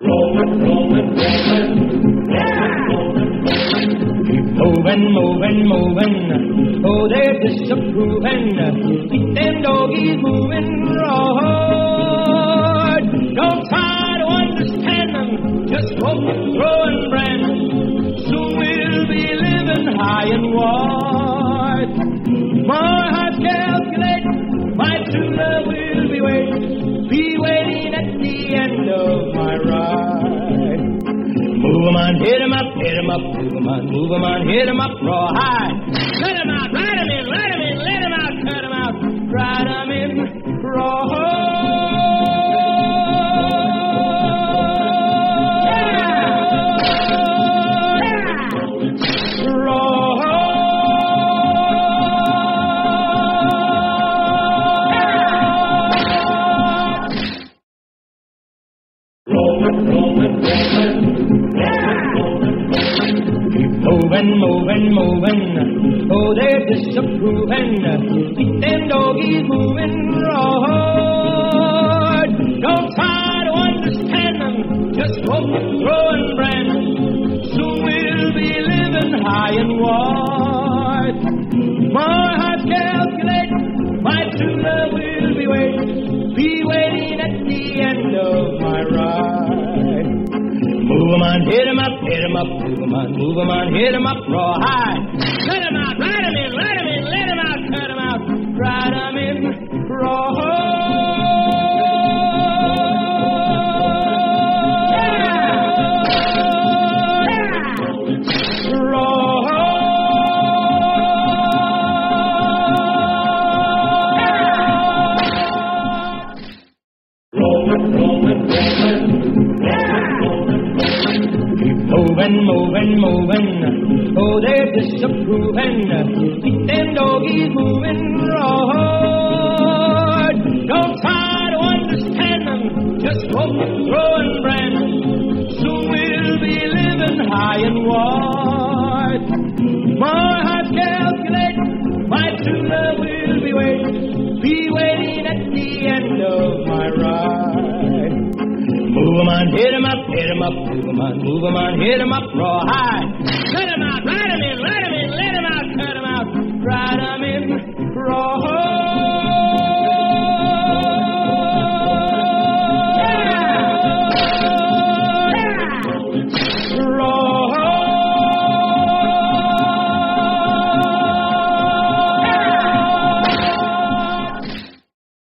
Rolling, rolling, rolling. Yeah! Keep moving, moving, moving. Oh, they're disapproving. Keep them doggies moving right. Don't try to understand them. Just hope, throw and brand. Soon we'll be living high and wide. My heart calculates. My true love will be waiting at the end of my ride. Move 'em on, hit 'em up, hit 'em up, move 'em on, hit 'em up, raw high. Let 'em out, ride 'em in, let 'em in, let 'em out, cut 'em out, ride 'em in, raw high. Moving, moving, moving. Oh, they're disapproving. Keep them doggies moving right. Don't try to understand them. Just hope, throw and brand. Soon we'll be living high and wide. My heart calculates. My true love will be waiting at the end of my ride. Move 'em on, hit 'em up, hit 'em up, move 'em on, hit 'em up, raw high. Let 'em out, ride 'em in, let 'em in, let 'em out, cut 'em out, ride 'em in, raw high. Moving, moving, moving. Oh, they're disapproving. Keep them doggies moving right. Don't try to understand them. Just hope, throw and brand. Soon we'll be living high and wide. My heart calculates. My true love will be waiting at the end of my ride. Move 'em on, hit 'em up, hit 'em up, move 'em on, hit 'em up, raw high. Let 'em out, ride 'em.